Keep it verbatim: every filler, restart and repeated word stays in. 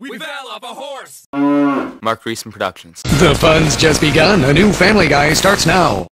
We fell off a horse! Mark Reisman Productions. The fun's just begun. A new Family Guy starts now.